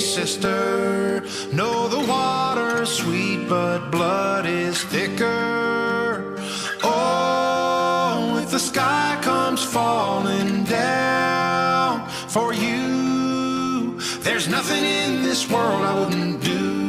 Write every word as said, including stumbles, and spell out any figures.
sister. No, the water's sweet, but blood is thicker. Oh, if the sky comes falling down for you, there's nothing in this world I wouldn't do.